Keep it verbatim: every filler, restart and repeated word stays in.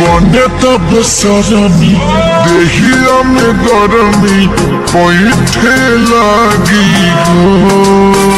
बने तब सरमी देहिया में गरमी पैठे लागी हो।